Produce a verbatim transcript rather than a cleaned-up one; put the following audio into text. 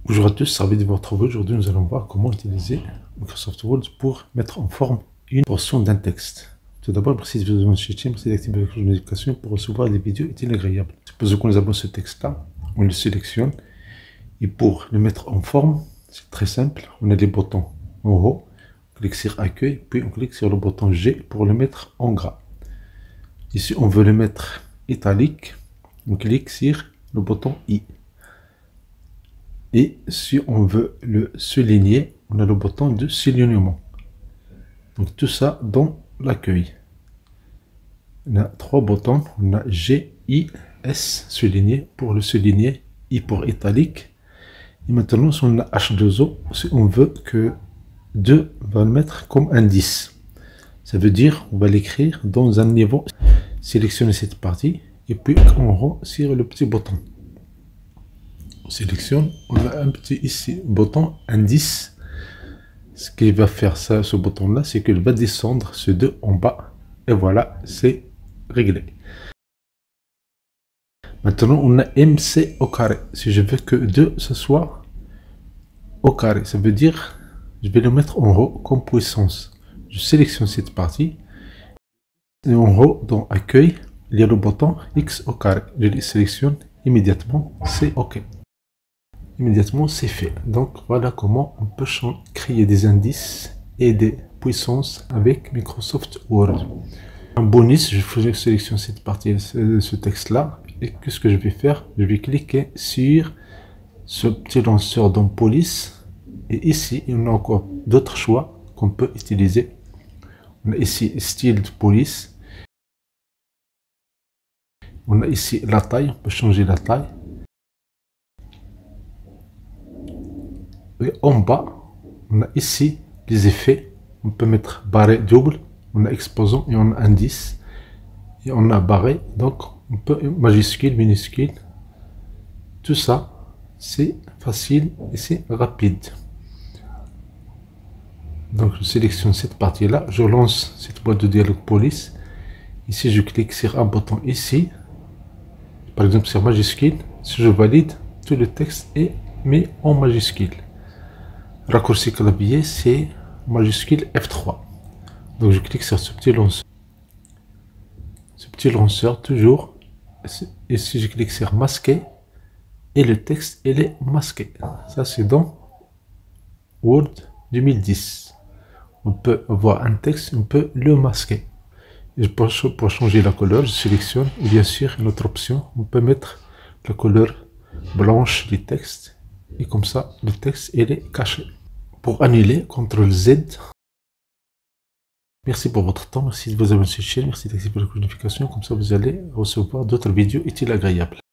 Bonjour à tous, ravi de vous retrouver. Aujourd'hui, nous allons voir comment utiliser Microsoft Word pour mettre en forme une portion d'un texte. Tout d'abord, merci de vous abonner, merci d'activer la cloche de notification pour recevoir des vidéos utiles et agréables. Supposons que nous avons ce texte-là, on le sélectionne et pour le mettre en forme, c'est très simple. On a des boutons en haut, on clique sur Accueil, puis on clique sur le bouton G pour le mettre en gras. Ici, on veut le mettre italique, on clique sur le bouton I. Et si on veut le souligner, on a le bouton de soulignement. Donc tout ça dans l'accueil. On a trois boutons. On a G, I, S, souligner pour le souligner, I pour italique. Et maintenant, si on a H deux O, si on veut que deux va le mettre comme indice. Ça veut dire on va l'écrire dans un niveau. Sélectionner cette partie et puis on rend sur le petit bouton. On sélectionne, on a un petit ici bouton indice. Ce qu'il va faire ça, ce bouton là, c'est qu'il va descendre ce deux en bas et voilà, c'est réglé. Maintenant on a M C au carré. Si je veux que deux ce soit au carré, ça veut dire je vais le mettre en haut comme puissance. Je sélectionne cette partie et en haut dans accueil il y a le bouton X au carré. Je le sélectionne immédiatement, c'est OK. Immédiatement c'est fait. Donc voilà comment on peut créer des indices et des puissances avec Microsoft Word. Un bonus, je sélectionne cette partie de ce texte là et qu'est-ce que je vais faire? Je vais cliquer sur ce petit lanceur dans police et ici il y a encore d'autres choix qu'on peut utiliser. On a ici style de police, on a ici la taille, on peut changer la taille. Et en bas, on a ici les effets. On peut mettre barré double, on a exposant et on a indice. Et on a barré, donc on peut majuscule, minuscule. Tout ça, c'est facile et c'est rapide. Donc je sélectionne cette partie-là, je lance cette boîte de dialogue police. Ici, je clique sur un bouton ici. Par exemple, sur majuscule. Si je valide, tout le texte est mis en majuscule. Raccourci clavier, c'est majuscule F trois. Donc je clique sur ce petit lanceur. Ce petit lanceur, toujours. Et si je clique sur masquer, et le texte, il est masqué. Ça, c'est dans Word deux mille dix. On peut avoir un texte, on peut le masquer. Et pour, pour changer la couleur, je sélectionne, et bien sûr, une autre option, on peut mettre la couleur blanche du texte. Et comme ça, le texte, il est caché. Pour annuler, contrôle Z. Merci pour votre temps, merci de vous abonner à cette chaîne, merci d'activer la notification, comme ça vous allez recevoir d'autres vidéos utiles et agréables.